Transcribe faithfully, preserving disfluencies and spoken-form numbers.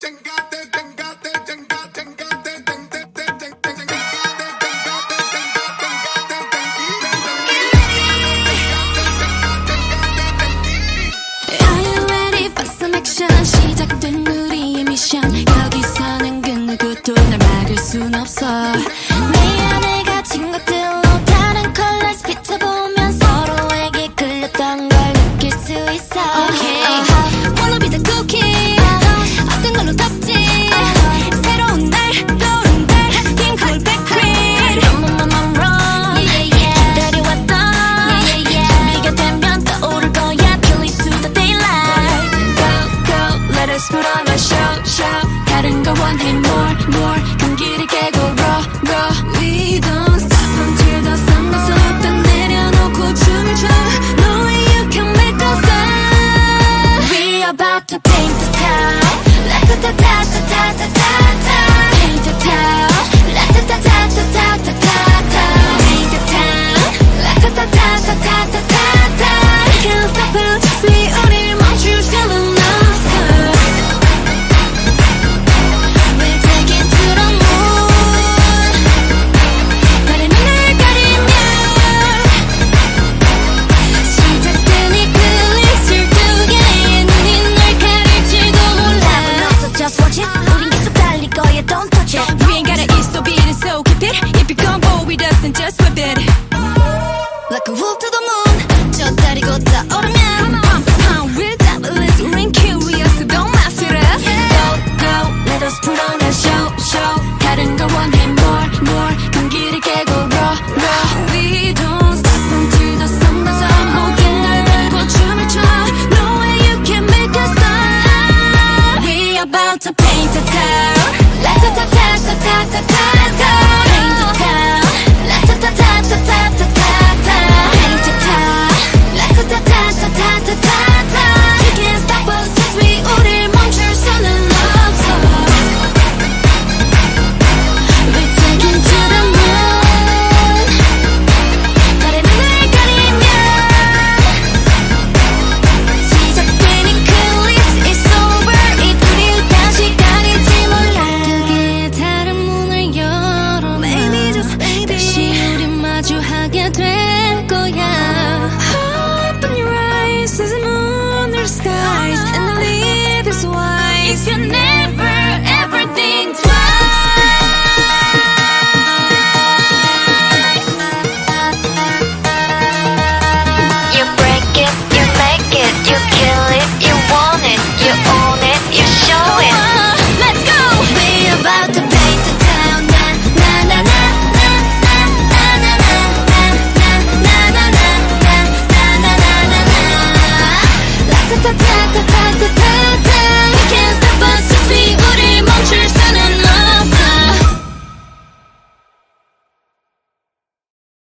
시작된 우리의 미션 여기서는 그 누구도 날 막을 순 없어 내 안에 갇힌 것들로 다른 컬러스 비춰보면 서로에게 끌렸던 걸 느낄 수 있어 okay. uh-huh. Wanna be the cookie uh-huh. 어떤 걸로 덮지 uh-huh. 새로운 날 떠오른 달 핑크볼 백그린 I'm on my wrong yeah, yeah. 기다려왔던 yeah, yeah. 비가 되면 떠오를 거야 Kill it to the daylight Let us put on a show, show 다른 걸 원해 more, more 경기를 깨고 raw, raw We don't stop until the sun goes up 다 내려놓고 춤을 춰 No way you can make us stop We about to paint the town La-ta-ta-ta-ta-ta-ta-ta-ta Paint the town La-ta-ta-ta-ta-ta-ta-ta Paint the town La-ta-ta-ta-ta-ta-ta-ta Can't stop it, see 우릴 멈출 수는 없어 Don't touch it. We ain't gotta eat, so beat it, so keep it. If you come bold with us, then just whip it. Like a wolf to the moon. 저 다리 걷다 오르면 pump, pump, we're devilish, we're incurious, so don't mess with us. Go, go, let us put on a show, show. 다른 걸 원해 more, more. 경기를 깨고 raw, raw. We don't stop until the sun goes up. 모든 날 걸고 춤을 춰. No way you can make us stop. We about to paint it.